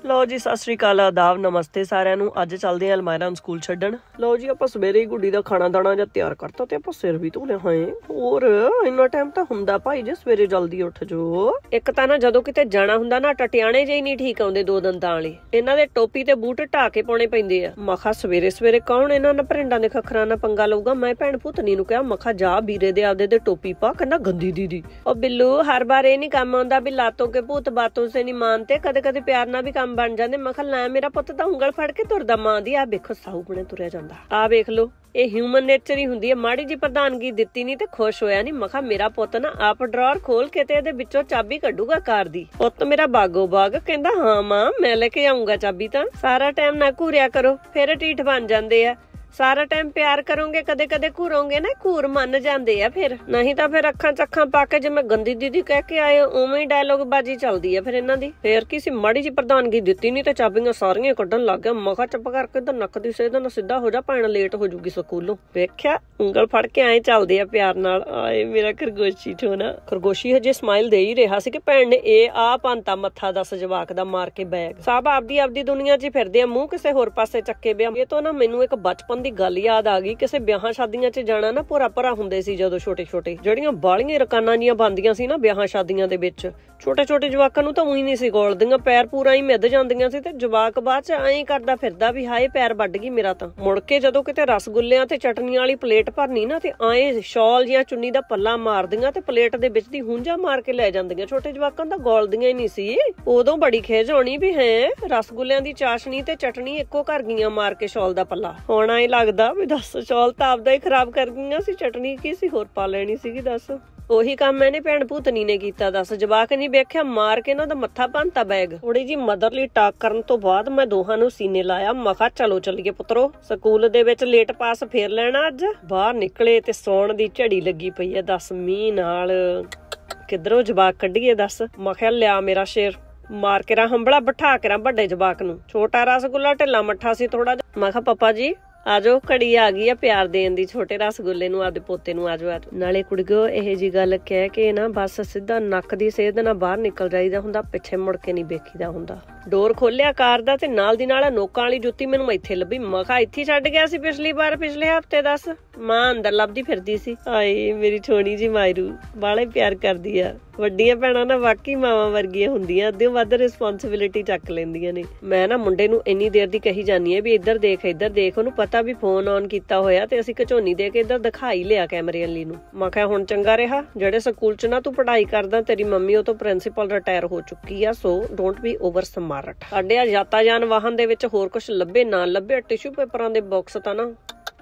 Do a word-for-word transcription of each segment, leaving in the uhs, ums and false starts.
ਲਓ ਜੀ, ਸਤਿ ਸ਼੍ਰੀ ਅਕਾਲ, ਆਦਾਬ, ਨਮਸਤੇ ਸਾਰਿਆਂ ਨੂੰ। ਅੱਜ ਚੱਲਦੇ ਹਾਂ ਅਲਮਾਇਰਾ ਨੂੰ ਸਕੂਲ ਛੱਡਣ। ਲਓ ਜੀ, ਆਪਾਂ ਸਵੇਰੇ ਹੀ ਗੁੱਡੀ ਦਾ ਖਾਣਾ ਦਾਣਾ ਜਾਂ ਤਿਆਰ ਕਰਤਾ ਤੇ ਆਪਾਂ ਸਿਰ ਵੀ ਧੋ ਲਿਆ। ਹੋਏ ਹੋਰ ਇੰਨਾ ਟਾਈਮ ਤਾਂ ਹੁੰਦਾ ਭਾਈ ਜੇ ਸਵੇਰੇ ਜਲਦੀ ਉੱਠ ਜੋ। ਇੱਕ ਤਾਂ ਨਾ ਜਦੋਂ ਕਿਤੇ ਜਾਣਾ ਹੁੰਦਾ ਨਾ ਟਟਿਆਣੇ ਜਿਹੀ ਨਹੀਂ ਠੀਕ ਆਉਂਦੇ ਦੋ ਦੰਦਾਂ ਵਾਲੇ। ਇਹਨਾਂ ਦੇ ਟੋਪੀ ਤੇ ਬੂਟ ਢਾ ਕੇ ਪਾਉਣੇ ਪੈਂਦੇ ਆ। ਮਖਾ ਸਵੇਰੇ ਸਵੇਰੇ ਕੌਣ ਇਹਨਾਂ ਨਾਲ ਭਰਿੰਡਾਂ ਦੇ ਖੱਖਰਾਂ ਨਾਲ ਪੰਗਾ ਲਊਗਾ। ਮੈਂ ਭੈਣ ਭੁੱਤਨੀ ਨੂੰ ਕਿਹਾ, ਮਖਾ ਜਾ ਵੀਰੇ ਦੇ ਆਪਦੇ ਦੇ ਟੋਪੀ ਪਾ। ਕਹਿੰਦਾ ਗੰਦੀ ਦੀਦੀ। ਉਹ ਬਿੱਲੂ, ਹਰ ਵਾਰ ਇਹ ਨੀ ਕੰਮ ਆਉਂਦਾ ਵੀ ਲਾਤੋਂ ਕੇ ਭੂਤ ਬਾਤੋਂ ਸੇ ਨੀ ਮਾਨਤੇ। ਕਦੇ ਕਦੇ ਪਿਆਰ ਨਾਲ ਵੀ ਕੰਮ ਬਣ ਜਾਂਦੇ। ਮੈਂ ਕਿਹਾ ਲੈ ਮੇਰਾ ਪੁੱਤ ਤਾਂ ਉਂਗਲ ਫੜ ਕੇ ਤੁਰਦਾ ਮਾਂ ਦੀ। ਆ ਵੇਖੋ ਸਾਊ ਬਣੇ ਤੁਰਿਆ ਜਾਂਦਾ। ਆ ਵੇਖ ਲੋ, ਇਹ ਹਿਊਮਨ ਨੇਚਰ ਹੀ ਹੁੰਦੀ ਹੈ। ਮਾੜੀ ਜੀ ਪ੍ਰਧਾਨਗੀ ਦਿੱਤੀ ਨੀ ਤੇ ਖੁਸ਼ ਹੋਇਆ ਨੀ। ਮੈਂ ਕਿਹਾ ਮੇਰਾ ਪੁੱਤ ਨਾ ਆਪ ਡਰਾਅਰ ਖੋਲ ਕੇ ਤੇ ਇਹਦੇ ਵਿੱਚੋਂ ਚਾਬੀ ਕੱਢੂਗਾ ਕਾਰ ਦੀ। ਪੁੱਤ ਮੇਰਾ ਬਾਗੋ ਬਾਗ। ਕਹਿੰਦਾ ਹਾਂ ਮਾਂ, ਮੈਂ ਲੈ ਕੇ ਆਉਂਗਾ ਚਾਬੀ। ਤਾਂ ਸਾਰਾ ਟਾਈਮ ਨਾ ਘੂਰਿਆ ਕਰੋ, ਫਿਰ ਢੀਠ ਬਣ ਜਾਂਦੇ ਆ। ਸਾਰਾ ਟਾਈਮ ਪਿਆਰ ਕਰੋਗੇ, ਕਦੇ ਕਦੇ ਘੂਰੋਗੇ ਨਾ, ਘੂਰ ਮੰਨ ਜਾਂਦੇ ਆ ਫਿਰ। ਨਹੀਂ ਤਾਂ ਫਿਰ ਅੱਖਾਂ ਚੱਖਾਂ ਪਾ ਕੇ ਜਿਵੇਂ ਗੰਦੀ ਦੀਦੀ ਕਹਿ ਕੇ ਆਏ ਉਵੇਂ ਹੀ ਡਾਇਲੋਗ ਬਾਜੀ ਚੱਲਦੀ ਆ ਫਿਰ ਇਹਨਾਂ ਦੀ। ਫੇਰ ਕਿਸੇ ਮਾੜੀ ਜੀ ਪ੍ਰਧਾਨਗੀ ਦਿੱਤੀ ਨੀ ਤੇ ਚਾਬੀਆਂ ਸਾਰੀਆਂ ਕੱਢਣ ਲੱਗ ਗਿਆ। ਮਖਾ ਚੁੱਪ ਕਰਕੇ ਤਾਂ ਨੱਕ ਦੀ ਸੇਧ ਨਾਲ ਸਿੱਧਾ ਹੋ ਜਾ, ਭੈਣ ਲੇਟ ਹੋ ਜੂਗੀ ਸਕੂਲੋਂ। ਵੇਖਿਆ, ਉਂਗਲ ਫੜ ਕੇ ਐਂ ਚੱਲਦੇ ਆ ਪਿਆਰ ਨਾਲ। ਆਏ ਮੇਰਾ ਖਰਗੋਸ਼ੀ ਠੋਣਾ। ਖਰਗੋਸ਼ੀ ਹਜੇ ਸਮਾਈਲ ਦੇ ਹੀ ਰਿਹਾ ਸੀ ਕਿ ਭੈਣ ਨੇ ਇਹ ਆ ਪੰਤਾ ਮੱਥਾ ਦੱਸ ਜਵਾਕ ਦਾ ਮਾਰ ਕੇ ਬੈਗ। ਸਭ ਆਪਦੀ ਆਪਦੀ ਦੁਨੀਆ 'ਚ ਫਿਰਦੇ ਆ, ਮੂੰਹ ਕਿਸੇ ਹੋਰ ਪਾਸੇ ਚੱਕੇ ਪਿਆ। ਇਹ ਤੋਂ ਨਾ ਮੈਨੂੰ ਇੱਕ ਬਚਪਨ ਦੀ ਗੱਲ ਯਾਦ ਆ ਗਈ। ਕਿਸੇ ਵਿਆਹਾਂ ਸ਼ਾਦੀਆਂ 'ਚ ਜਾਣਾ ਨਾ, ਭੋਰਾ ਭਰਾ ਹੁੰਦੇ ਸੀ ਜਦੋਂ ਛੋਟੇ ਛੋਟੇ। ਜਿਹੜੀਆਂ ਬਾਲੀਆਂ ਰਕਾਨਾਂ ਜੀਆਂ ਬਣਦੀਆਂ ਸੀ ਨਾ ਵਿਆਹਾਂ ਸ਼ਾਦੀਆਂ ਦੇ ਵਿੱਚ, ਛੋਟੇ ਛੋਟੇ ਜਵਾਕਾਂ ਨੂੰ ਤਾਂ ਉਹੀ ਨਹੀਂ ਸੀ ਗੋਲਦੀਆਂ। ਪੈਰ ਪੂਰਾ ਹੀ ਮਿੱਧ ਜਾਂਦੀਆਂ ਸੀ ਤੇ ਜਵਾਕ ਬਾਅਦ 'ਚ ਐਂ ਕਰਦਾ ਫਿਰਦਾ ਵੀ ਹਾਏ ਪੈਰ ਵੱਢ ਗਈ ਮੇਰਾ। ਤਾਂ ਮੁੜ ਕੇ ਜਦੋਂ ਕਿਤੇ ਰਸਗੁੱਲਿਆਂ ਤੇ ਚਟਨੀਆਂ ਵਾਲੀ ਪਲੇਟ ਭਰਨੀ ਨਾ ਤੇ ਐਂ ਸ਼ਾਲ ਜਾਂ ਚੁੰਨੀ ਦਾ ਪੱਲਾ ਮਾਰਦੀਆਂ ਤੇ ਪਲੇਟ ਦੇ ਵਿੱਚ ਦੀ ਹੁੰਜਾ ਮਾਰ ਕੇ ਲੈ ਜਾਂਦੀਆਂ। ਛੋਟੇ ਜਵਾਕਾਂ ਤਾਂ ਗੋਲਦੀਆਂ ਹੀ ਨਹੀਂ ਸੀ। ਉਦੋਂ ਬੜੀ ਖੇਜ ਹੋਣੀ ਵੀ ਹੈ ਰਸਗੁੱਲਿਆਂ ਦੀ ਚਾਸ਼ਨੀ ਤੇ ਚਟਨੀ ਇੱਕੋ ਕਰ ਗਈਆਂ ਮਾਰ ਕੇ ਸ਼ਾਲ ਦਾ ਪੱਲਾ। ਹੁਣ ਐਂ ਲੱਗਦਾ ਵੀ ਦੱਸ, ਸ਼ਾਲ ਤਾਂ ਆਪਦਾ ਹੀ ਖਰਾਬ ਕਰ ਗਈਆਂ ਸੀ, ਚਟਨੀ ਕੀ ਸੀ ਹੋਰ ਪਾ ਲੈਣੀ ਸੀਗੀ। ਦੱਸ, ਉਹੀ ਕੰਮ ਮੈਨੇ ਭੈਣ ਭੂਤਨੀ ਨੇ ਕੀਤਾ। ਦੱਸ, ਜਵਾਕ ਨਹੀਂ ਵੇਖਿਆ, ਮਾਰ ਕੇ ਨਾ ਦਾ ਮੱਥਾ ਭੰਨਤਾ ਬੈਗ। ਥੋੜੀ ਜੀ ਮਦਰਲੀ ਟਾਕ ਕਰਨ ਤੋਂ ਬਾਅਦ ਮੈਂ ਦੋਹਾਂ ਨੂੰ ਸੀਨੇ ਲਾਇਆ। ਮਖਾ ਚਲੋ ਚੱਲੀਏ ਪੁੱਤਰੋ, ਸਕੂਲ ਦੇ ਵਿੱਚ ਲੇਟ ਪਾਸ ਫੇਰ ਲੈਣਾ ਅੱਜ। ਬਾਹਰ ਨਿਕਲੇ ਤੇ ਸੌਣ ਦੀ ਝੜੀ ਲੱਗੀ ਪਈ ਐ। ਦੱਸ, ਮੀਂਹ ਨਾਲ ਕਿੱਧਰੋਂ ਜਵਾਕ ਕੱਢੀਏ। ਦੱਸ, ਮੈਂ ਕਿਹਾ ਲਿਆ ਮੇਰਾ ਸ਼ੇਰ, ਮਾਰ ਕੇ ਰਾ ਹੰਬਲਾ ਬਿਠਾ ਕੇ ਰਾ ਵੱਡੇ ਜਵਾਕ ਨੂੰ। ਛੋਟਾ ਰਸਗੁੱਲਾ ਢਿੱਲਾ ਮੱਠਾ ਸੀ ਥੋੜਾ ਜਿਹਾ। ਮੈਂ ਕਿਹਾ ਪਾਪਾ ਜੀ ਆਜੋ, ਘੜੀ ਆ ਗਈ ਆ ਪਿਆਰ ਦੇਣ ਦੀ ਛੋਟੇ ਰਸਗੁੱਲੇ ਨੂੰ, ਆਪਦੇ ਪੋਤੇ ਨੂੰ। ਆਜੋ ਆਜੋ। ਨਾਲੇ ਕੁੜੀਓ ਇਹ ਜੀ ਗੱਲ ਕਹਿ ਕੇ ਨਾ ਬਸ ਸਿੱਧਾ ਨੱਕ ਦੀ ਸੇਧ ਨਾਲ ਬਾਹਰ ਨਿਕਲ ਜਾਈਦਾ ਹੁੰਦਾ, ਪਿੱਛੇ ਮੁੜ ਕੇ ਨਹੀਂ ਵੇਖੀਦਾ ਹੁੰਦਾ। ਡੋਰ ਖੋਲਿਆ ਕਾਰ ਦਾ ਤੇ ਨਾਲ ਦੀ ਨਾਲ ਨੋਕਾਂ ਵਾਲੀ ਜੁੱਤੀ ਮੈਨੂੰ ਇੱਥੇ ਲੱਭੀ। ਮਖਾ ਇੱਥੇ ਛੱਡ ਗਿਆ ਸੀ ਪਿਛਲੀ ਵਾਰ, ਪਿਛਲੇ ਹਫ਼ਤੇ। ਦੱਸ, ਮਾਂ ਅੰਦਰ ਲੱਭਦੀ ਫਿਰਦੀ ਸੀ। ਹਾਏ ਮੇਰੀ ਛੋਣੀ ਜੀ ਮਾਇਰੂ, ਬਾਹਲਾ ਪਿਆਰ ਕਰਦੀ ਆ। ਵੱਡੀਆਂ ਭੈਣਾਂ ਨਾ ਵਾਕਈ ਮਾਵਾਂ ਵਰਗੀਆਂ ਹੁੰਦੀਆਂ, ਅੱਧਿਓਂ ਵੱਧ ਰਿਸਪੋਂਸਿਬਿਲਿਟੀ ਚੱਕ ਲੈਂਦੀਆਂ ਨੇ। ਮੈਂ ਨਾ ਮੁੰਡੇ ਨੂੰ ਇੰਨੀ ਦੇਰ ਦੀ ਕਹੀ ਜਾਨੀ ਆ ਵੀ ਇੱਧਰ ਦੇਖ ਇੱਧਰ ਦੇਖ। ਉਹਨੂੰ ਪਤਾ ਵੀ ਫੋਨ ਔਨ ਕੀਤਾ ਹੋਇਆ ਤੇ ਅਸੀਂ ਘਚੋਨੀ ਦੇ ਕੇ ਇੱਧਰ ਦਿਖਾਈ ਲਿਆ ਕੈਮਰੇ ਵਾਲੀ ਨੂੰ। ਮੈਂ ਕਿਹਾ ਹੁਣ ਚੰਗਾ ਰਿਹਾ, ਜਿਹੜੇ ਸਕੂਲ 'ਚ ਨਾ ਤੂੰ ਪੜ੍ਹਾਈ ਕਰਦਾ, ਤੇਰੀ ਮੰਮੀ ਉਹ ਤੋਂ ਪ੍ਰਿੰਸੀਪਲ ਰਿਟਾਇਰ ਹੋ ਚੁੱਕੀ ਆ, so don't be over smart. ਸਾਡੇ ਆ ਯਾਤਾਯਾਨ ਵਾਹਨ ਦੇ ਵਿੱਚ ਹੋਰ ਕੁਛ ਲੱਭੇ ਨਾ ਲੱਭੇ, ਟਿਸ਼ੂ ਪੇਪਰਾਂ ਦੇ ਬਾਕਸ ਤਾਂ ਨਾ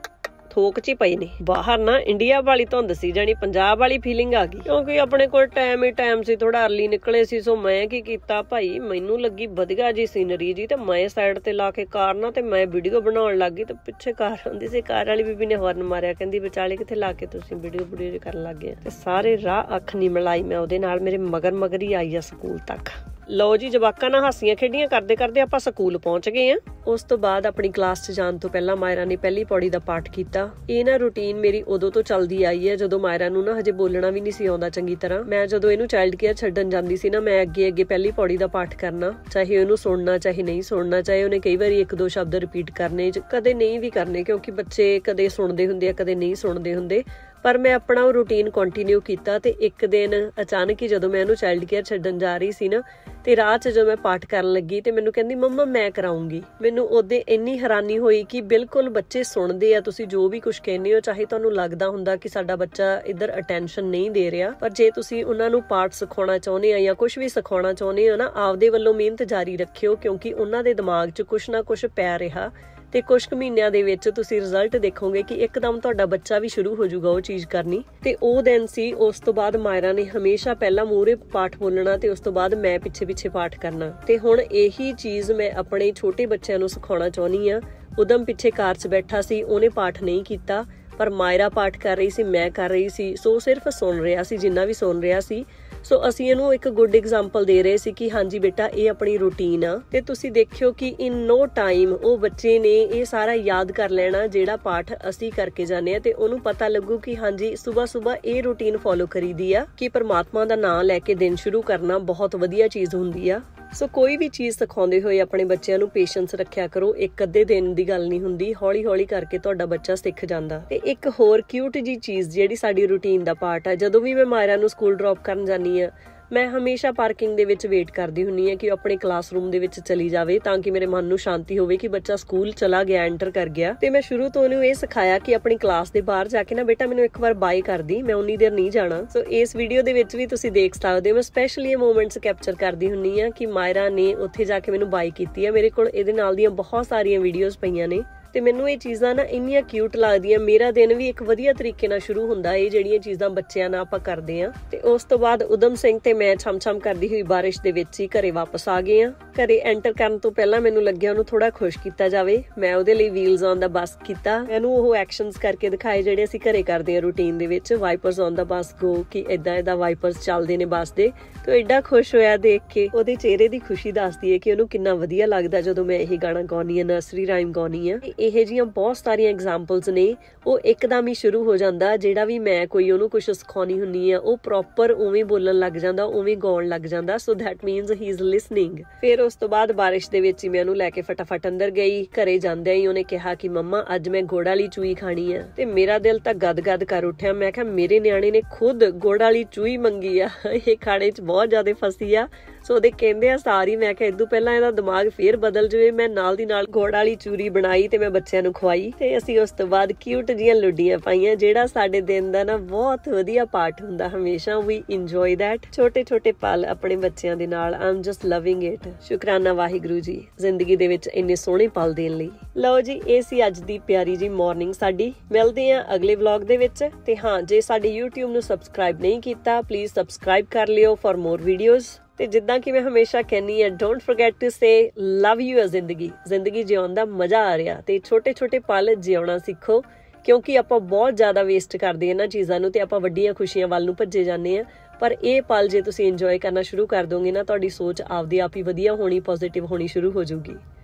ਥੋਕ 'ਚ ਹੀ ਪਈ ਨੇ। ਬਾਹਰ ਨਾ ਇੰਡੀਆ ਵਾਲੀ ਧੁੰਦ ਸੀ, ਜਾਣੀ ਪੰਜਾਬ ਵਾਲੀ ਫੀਲਿੰਗ ਆ ਗਈ, ਕਿਉਂਕਿ ਆਪਣੇ ਕੋਲ ਟਾਈਮ ਹੀ ਟਾਈਮ ਸੀ, ਥੋੜਾ ਅਰਲੀ ਨਿਕਲੇ ਸੀ। ਸੋ ਮੈਂ ਕੀ ਕੀਤਾ ਭਾਈ, ਮੈਨੂੰ ਲੱਗੀ ਵਧੀਆ ਜੀ ਸੀਨਰੀ ਜੀ, ਤੇ ਮੈਂ ਸਾਈਡ ਤੇ ਲਾ ਕੇ ਕਾਰ ਨਾ ਤੇ ਮੈਂ ਵੀਡੀਓ ਬਣਾਉਣ ਲੱਗ ਗਈ। ਤੇ ਪਿੱਛੇ ਕਾਰ ਆਉਂਦੀ ਸੀ, ਕਾਰ ਵਾਲੀ ਬੀਬੀ ਨੇ ਹਾਰਨ ਮਾਰਿਆ, ਕਹਿੰਦੀ ਵਿਚਾਲੇ ਕਿੱਥੇ ਲਾ ਕੇ ਤੁਸੀਂ ਵੀਡੀਓ ਵੀਡੀਓ ਕਰਨ ਲੱਗ ਗਏ। ਤੇ ਸਾਰੇ ਰਾਹ ਅੱਖ ਨਹੀਂ ਮਿਲਾਈ ਮੈਂ ਉਹਦੇ ਨਾਲ, ਮੇਰੇ ਮਗਰ ਮਗਰ ਹੀ ਆਈ ਆ ਸਕੂਲ ਤੱਕ। ਲਓ ਜੀ, ਜਵਾਕਾਂ ਨਾਲ ਹਾਸੀਆਂ ਖੇਡੀਆਂ ਕਰਦੇ ਕਰਦੇ ਆਪਾਂ ਸਕੂਲ ਪਹੁੰਚ ਗਏ ਆ। ਉਸ ਤੋਂ ਬਾਅਦ ਆਪਣੀ ਕਲਾਸ 'ਚ ਜਾਣ ਤੋਂ ਪਹਿਲਾਂ ਮਾਇਰਾ ਨੇ ਪਹਿਲੀ ਪੌੜੀ ਦਾ ਪਾਠ ਕੀਤਾ। ਇਹ ਨਾ ਰੂਟੀਨ ਮੇਰੀ ਉਦੋਂ ਤੋਂ ਚੱਲਦੀ ਆਈ ਹੈ ਜਦੋਂ ਮਾਇਰਾ ਨੂੰ ਨਾ ਹਜੇ ਬੋਲਣਾ ਵੀ ਨਹੀਂ ਸੀ ਆਉਂਦਾ ਚੰਗੀ ਤਰ੍ਹਾਂ। ਮੈਂ ਜਦੋਂ ਇਹਨੂੰ ਚਾਈਲਡ ਕੇਅਰ ਛੱਡਣ ਜਾਂਦੀ ਸੀ ਨਾ, ਮੈਂ ਅੱਗੇ ਅੱਗੇ ਪਹਿਲੀ ਪੌੜੀ ਦਾ ਪਾਠ ਕਰਨਾ, ਚਾਹੇ ਉਹਨੂੰ ਸੁਣਨਾ ਚਾਹੇ ਨਹੀਂ ਸੁਣਨਾ, ਚਾਹੇ ਉਹਨੇ ਕਈ ਵਾਰੀ ਇੱਕ ਦੋ ਸ਼ਬਦ ਰਿਪੀਟ ਕਰਨੇ, ਕਦੇ ਨਹੀਂ ਵੀ ਕਰਨੇ, ਕਿਉਂਕਿ ਬੱਚੇ ਕਦੇ ਸੁਣਦੇ ਹੁੰਦੇ ਆ ਕਦੇ ਨਹੀਂ ਸੁਣਦੇ ਹੁੰਦੇ। ਪਰ ਮੈਂ ਆਪਣਾ ਉਹ ਰੂਟੀਨ ਕੰਟੀਨਿਊ ਕੀਤਾ। ਤੇ ਇੱਕ ਦਿਨ ਅਚਾਨਕ ਹੀ ਜਦੋਂ ਮੈਂ ਇਹਨੂੰ ਚਾਈਲਡ ਕੇਅਰ ਛੱਡਣ ਜਾ ਰਹੀ ਸੀ ਨਾ, ਤੇ ਰਾਹ 'ਚ ਜਦੋਂ ਮੈਂ ਪਾਠ ਕਰਨ ਲੱਗੀ ਤੇ ਮੈਨੂੰ ਕਹਿੰਦੀ ਮੰਮਾ ਮੈਂ ਕਰਾਉਂਗੀ। ਮੈਨੂੰ ਉਹਦੇ ਇੰਨੀ ਹੈਰਾਨੀ ਹੋਈ ਕਿ ਬਿਲਕੁਲ ਬੱਚੇ ਸੁਣਦੇ ਆ, ਤੁਸੀਂ ਜੋ ਵੀ ਕੁਝ ਕਹਿੰਦੇ ਹੋ, ਚਾਹੇ ਤੁਹਾਨੂੰ ਲੱਗਦਾ ਹੁੰਦਾ ਕਿ ਸਾਡਾ ਬੱਚਾ ਇੱਧਰ ਅਟੈਂਸ਼ਨ ਨਹੀਂ ਦੇ ਰਿਹਾ, ਪਰ ਜੇ ਤੁਸੀਂ ਉਹਨਾਂ ਨੂੰ ਪਾਠ ਸਿਖਾਉਣਾ ਚਾਹੁੰਦੇ ਆ ਜਾਂ ਕੁਝ ਵੀ ਸਿਖਾਉਣਾ ਚਾਹੁੰਦੇ ਹੋ ਨਾ, ਆਪਦੇ ਵੱਲੋਂ ਮਿਹਨਤ ਜਾਰੀ ਰੱਖਿਓ, ਕਿਉਂਕਿ ਉਹਨਾਂ ਦੇ ਦਿਮਾਗ 'ਚ ਕੁਛ ਨਾ ਕੁਛ ਪੈ ਰਿਹਾ। ਤੇ ਕੁਝ ਕੁ ਮਹੀਨਿਆਂ ਦੇ ਵਿੱਚ ਤੁਸੀਂ ਰਿਜ਼ਲਟ ਦੇਖੋਗੇ ਕਿ ਇੱਕਦਮ ਤੁਹਾਡਾ ਬੱਚਾ ਵੀ ਸ਼ੁਰੂ ਹੋ ਜਾਊਗਾ ਉਹ ਚੀਜ਼ ਕਰਨੀ। ਤੇ ਉਹ ਦਿਨ ਸੀ। ਉਸ ਤੋਂ ਬਾਅਦ ਮਾਇਰਾ ਨੇ ਹਮੇਸ਼ਾ ਪਹਿਲਾਂ ਮੂਹਰੇ ਪਾਠ ਬੋਲਣਾ ਤੇ ਉਸ ਤੋਂ ਬਾਅਦ ਮੈਂ ਪਿੱਛੇ ਪਿੱਛੇ ਪਾਠ ਕਰਨਾ। ਤੇ ਹੁਣ ਇਹੀ ਚੀਜ਼ ਮੈਂ ਆਪਣੇ ਛੋਟੇ ਬੱਚਿਆਂ ਨੂੰ ਸਿਖਾਉਣਾ ਚਾਹੁੰਦੀ ਆ। ਉਦਮ ਪਿੱਛੇ ਕਾਰ 'ਚ ਬੈਠਾ ਸੀ, ਉਹਨੇ ਪਾਠ ਨਹੀਂ ਕੀਤਾ, ਪਰ ਮਾਇਰਾ ਪਾਠ ਕਰ ਰਹੀ ਸੀ, ਮੈਂ ਕਰ ਰਹੀ ਸੀ, ਸੋ ਸਿਰਫ ਸੁਣ ਰਿਹਾ ਸੀ ਜਿੰਨਾ ਵੀ ਸੁਣ ਰਿਹਾ ਸੀ। ਸੋ ਅਸੀਂ ਇਹਨੂੰ ਇੱਕ ਗੁੱਡ ਐਗਜ਼ਾਮਪਲ ਦੇ ਰਹੇ ਸੀ ਕਿ ਹਾਂਜੀ ਬੇਟਾ ਇਹ ਆਪਣੀ ਰੂਟੀਨ ਆ। ਤੇ ਤੁਸੀਂ ਦੇਖਿਓ ਕਿ ਇਨ ਨੋ ਟਾਈਮ ਉਹ ਬੱਚੇ ਨੇ ਇਹ ਸਾਰਾ ਯਾਦ ਕਰ ਲੈਣਾ ਜਿਹੜਾ ਪਾਠ ਅਸੀਂ ਕਰਕੇ ਜਾਂਦੇ ਆ, ਤੇ ਉਹਨੂੰ ਪਤਾ ਲੱਗੂ ਕਿ ਹਾਂਜੀ ਸੁਬਾਹ ਸੁਬਾਹ ਇਹ ਰੂਟੀਨ ਫੋਲੋ ਕਰੀਦੀ ਆ ਕਿ ਪਰਮਾਤਮਾ ਦਾ ਨਾਮ ਲੈ ਕੇ ਦਿਨ ਸ਼ੁਰੂ ਕਰਨਾ ਬਹੁਤ ਵਧੀਆ ਚੀਜ਼ ਹੁੰਦੀ ਆ। ਸੋ ਕੋਈ ਵੀ ਚੀਜ਼ ਸਿਖਾਉਂਦੇ ਹੋਏ ਆਪਣੇ ਬੱਚਿਆਂ ਨੂੰ ਪੇਸ਼ੈਂਸ ਰੱਖਿਆ ਕਰੋ। ਇੱਕ ਅੱਧੇ ਦਿਨ ਦੀ ਗੱਲ ਨਹੀਂ ਹੁੰਦੀ, ਹੌਲੀ ਹੌਲੀ ਕਰਕੇ ਤੁਹਾਡਾ ਬੱਚਾ ਸਿੱਖ ਜਾਂਦਾ। ਤੇ ਇੱਕ ਹੋਰ ਕਿਊਟ ਜੀ ਚੀਜ਼ ਜਿਹੜੀ ਸਾਡੀ ਰੂਟੀਨ ਦਾ ਪਾਰਟ ਹੈ, ਜਦੋਂ ਵੀ ਮੈਂ ਮਾਇਰਾ ਨੂੰ ਸਕੂਲ ਡ੍ਰੌਪ ਕਰਨ ਜਾਂਦੀ ਆ, ਮੈਂ ਹਮੇਸ਼ਾ ਪਾਰਕਿੰਗ ਦੇ ਵਿੱਚ ਵੇਟ ਕਰਦੀ ਹੁੰਨੀ ਆ ਕਿ ਉਹ ਆਪਣੇ ਕਲਾਸਰੂਮ ਦੇ ਵਿੱਚ ਚਲੀ ਜਾਵੇ, ਤਾਂ ਕਿ ਮੇਰੇ ਮਨ ਨੂੰ ਸ਼ਾਂਤੀ ਹੋਵੇ ਕਿ ਬੱਚਾ ਸਕੂਲ ਚਲਾ ਗਿਆ, ਐਂਟਰ ਕਰ ਗਿਆ। ਤੇ ਮੈਂ ਸ਼ੁਰੂ ਤੋਂ ਉਹਨੂੰ ਇਹ ਸਿਖਾਇਆ ਕਿ ਆਪਣੀ ਕਲਾਸ ਦੇ ਬਾਹਰ ਜਾ ਕੇ ਨਾ ਬੇਟਾ ਮੈਨੂੰ ਇੱਕ ਵਾਰ ਬਾਏ ਕਰਦੀ, ਮੈਂ ਉਨੀ ਦੇਰ ਨਹੀਂ ਜਾਣਾ। ਸੋ ਇਸ ਵੀਡੀਓ ਦੇ ਵਿੱਚ ਵੀ ਤੁਸੀਂ ਦੇਖ ਸਕਦੇ ਹੋ, ਮੈਂ ਸਪੈਸ਼ਲੀ ਇਹ ਮੂਮੈਂਟਸ ਕੈਪਚਰ ਕਰਦੀ ਹੁੰਨੀ ਆ ਕਿ ਮਾਇਰਾ ਨੇ ਉੱਥੇ ਜਾ ਕੇ ਮੈਨੂੰ ਬਾਏ ਕੀਤੀ ਆ। ਮੇਰੇ ਕੋਲ ਇਹਦੇ ਨਾਲ ਦੀਆਂ ਬਹੁਤ ਸਾਰੀਆਂ ਵੀਡੀਓਜ਼ ਪਈਆਂ ਨੇ ਤੇ ਮੈਨੂੰ ਇਹ ਚੀਜ਼ਾਂ ਨਾ ਇੰਨੀਆਂ ਕਿਊਟ ਲੱਗਦੀਆਂ। ਮੇਰਾ ਦਿਨ ਵੀ ਇੱਕ ਵਧੀਆ ਤਰੀਕੇ ਨਾਲ ਸ਼ੁਰੂ ਹੁੰਦਾ ਇਹ ਜਿਹੜੀਆਂ ਚੀਜ਼ਾਂ ਬੱਚਿਆਂ ਨਾਲ ਆਪਾਂ ਕਰਦੇ ਆ। ਤੇ ਉਸ ਤੋਂ ਬਾਅਦ ਉਦਮ ਸਿੰਘ ਤੇ ਮੈਂ ਛਮ-ਛਮ ਕਰਦੀ ਹੋਈ ਬਾਰਿਸ਼ ਦੇ ਵਿੱਚ ਹੀ ਘਰੇ ਵਾਪਸ ਆ ਗਏ ਆ। ਘਰੇ ਐਂਟਰ ਕਰਨ ਤੋਂ ਪਹਿਲਾਂ ਮੈਨੂੰ ਲੱਗਿਆ ਉਹਨੂੰ ਥੋੜਾ ਖੁਸ਼ ਕੀਤਾ ਜਾਵੇ। ਮੈਂ ਉਹਦੇ ਲਈ ਵੀਲਸ ਔਨ ਦਾ ਬੱਸ ਕੀਤਾ, ਮੈਨੂੰ ਉਹ ਐਕਸ਼ਨਸ ਕਰਕੇ ਦਿਖਾਏ ਜਿਹੜੇ ਅਸੀਂ ਘਰੇ ਕਰਦੇ ਆ ਰੂਟੀਨ ਦੇ ਵਿੱਚ। ਵਾਈਪਰਸ ਔਨ ਦਾ ਬੱਸ ਗੋ, ਕਿ ਏਦਾਂ ਏਦਾਂ ਵਾਈਪਰਸ ਚੱਲਦੇ ਨੇ ਬੱਸ ਦੇ। ਤੇ ਐਡਾ ਖੁਸ਼ ਹੋਇਆ ਦੇਖ ਕੇ, ਉਹਦੇ ਚਿਹਰੇ ਦੀ ਖੁਸ਼ੀ ਦੱਸਦੀ ਹੈ ਕਿ ਉਹਨੂੰ ਕਿੰਨਾ ਵਧੀਆ ਲੱਗਦਾ ਜਦੋਂ ਮੈਂ ਇਹ ਗਾਣਾ ਗਾਉਣੀ ਆ, ਨਰਸਰੀ ਰਾਈਮ ਗਾਉਣੀ ਆ। ਇਹੋ ਜਿਹੀਆਂ ਬਹੁਤ ਸਾਰੀਆਂ ਐਗਜ਼ਾਮਪਲਸ ਨੇ। ਉਹ ਇੱਕਦਮ ਹੀ ਸ਼ੁਰੂ ਹੋ ਜਾਂਦਾ, ਜਿਹੜਾ ਵੀ ਮੈਂ ਕੋਈ ਉਹਨੂੰ ਕੁਝ ਸਿਖਾਉਣੀ ਹੁੰਨੀ ਆ, ਉਹ ਪ੍ਰੋਪਰ ਉਵੇਂ ਬੋਲਣ ਲੱਗ ਜਾਂਦਾ, ਉਵੇਂ ਗਾਉਣ ਲੱਗ ਜਾਂਦਾ। So that means he is listening. ਫਿਰ ਉਸ ਤੋਂ ਬਾਅਦ ਬਾਰਿਸ਼ ਦੇ ਵਿੱਚ ਹੀ ਮੈਂ ਉਹਨੂੰ ਲੈ ਕੇ ਫਟਾਫਟ ਅੰਦਰ ਗਈ। ਘਰੇ ਜਾਂਦਿਆਂ ਹੀ ਉਹਨੇ ਕਿਹਾ ਕਿ ਮੰਮਾ ਅੱਜ ਮੈਂ ਗੁੜ ਵਾਲੀ ਚੂਈ ਖਾਣੀ ਆ। ਤੇ ਮੇਰਾ ਦਿਲ ਤਾਂ ਗਦ-ਗਦ ਕਰ ਉੱਠਿਆ। ਮੈਂ ਕਿਹਾ ਮੇਰੇ ਨਿਆਣੇ ਨੇ ਖੁਦ ਗੁੜ ਵਾਲੀ ਚੂਈ ਮੰਗੀ ਆ, ਇਹ ਖਾਣੇ 'ਚ ਬਹੁਤ ਜ਼ਿਆਦਾ ਫਸੀ ਆ। ਸੋ ਉਹਦੇ ਕਹਿੰਦੇ ਆ ਸਾਰੀ, ਮੈਂ ਕਿਹਾ ਇਦੋਂ ਪਹਿਲਾਂ ਇਹਦਾ ਦਿਮਾਗ ਫੇਰ ਬਦਲ ਜਾਵੇ। ਮੈਂ ਨਾਲ ਦੀ ਨਾਲ ਗੁੜ ਵਾਲੀ ਚੂਰੀ ਬਣਾਈ ਤੇ ਮੈਂ ਬੱਚਿਆਂ ਨੂੰ ਖਵਾਈ। ਤੇ ਅਸੀਂ ਉਸ ਤੋਂ ਬਾਅਦ ਕਿਊਟ ਜੀਆਂ ਲੁੱਡੀਆਂ ਪਾਈਆਂ, ਜਿਹੜਾ ਸਾਡੇ ਦਿਨ ਦਾ ਨਾ ਬਹੁਤ ਵਧੀਆ ਪਾਰਟ ਹੁੰਦਾ ਹਮੇਸ਼ਾ। ਵੀ ਇੰਜੋਏ ਦੈਟ ਛੋਟੇ ਛੋਟੇ ਪਲ ਆਪਣੇ ਬੱਚਿਆਂ ਦੇ ਨਾਲ। I am just loving it. ਸ਼ੁਕਰਾਨਾ ਵਾਹਿਗੁਰੂ ਜੀ ਜ਼ਿੰਦਗੀ ਦੇ ਵਿੱਚ ਇੰਨੇ ਸੋਹਣੇ ਪਲ ਦੇਣ ਲਈ। ਲਓ ਜੀ, ਇਹ ਸੀ ਅੱਜ ਦੀ ਪਿਆਰੀ ਜੀ ਮਾਰਨਿੰਗ ਸਾਡੀ। ਮਿਲਦੇ ਆ ਅਗਲੇ ਵਲੌਗ ਦੇ ਵਿੱਚ। ਤੇ ਹਾਂ, ਜੇ ਸਾਡੇ YouTube ਨੂੰ ਸਬਸਕ੍ਰਾਈਬ ਨਹੀਂ ਕੀਤਾ, ਪਲੀਜ਼ ਸਬਸਕ੍ਰਾਈਬ ਕਰ ਲਿਓ ਫॉर ਮੋਰ ਵੀਡੀਓਜ਼। ਤੇ ਜਿੱਦਾਂ ਕਿ ਮੈਂ ਹਮੇਸ਼ਾ ਕਹਿੰਨੀ ਆ, don't forget to say love you a ਜ਼ਿੰਦਗੀ। ਜ਼ਿੰਦਗੀ ਜਿਉਣ ਦਾ ਮਜ਼ਾ ਆ ਰਿਹਾ ਤੇ ਛੋਟੇ ਛੋਟੇ ਪਲ ਜਿਉਣਾ ਸਿੱਖੋ, ਕਿਉਂਕਿ ਆਪਾਂ ਬਹੁਤ ਜ਼ਿਆਦਾ ਵੇਸਟ ਕਰਦੇ ਇਹਨਾਂ ਚੀਜ਼ਾਂ ਨੂੰ ਤੇ ਆਪਾਂ ਵੱਡੀਆਂ ਖੁਸ਼ੀਆਂ ਵੱਲ ਨੂੰ ਭੱਜੇ ਜਾਂਦੇ ਆ। ਪਰ ਇਹ ਪਲ ਜੇ ਤੁਸੀਂ ਇੰਜੋਏ ਕਰਨਾ ਸ਼ੁਰੂ ਕਰ ਦੋਗੇ ਨਾ, ਤੁਹਾਡੀ ਸੋਚ ਆਪਦੇ ਆਪ ਹੀ ਵਧੀਆ ਹੋਣੀ, ਪੋਜ਼ਿਟਿਵ ਹੋਣੀ ਸ਼ੁਰੂ ਹੋ ਜਾਊਗੀ।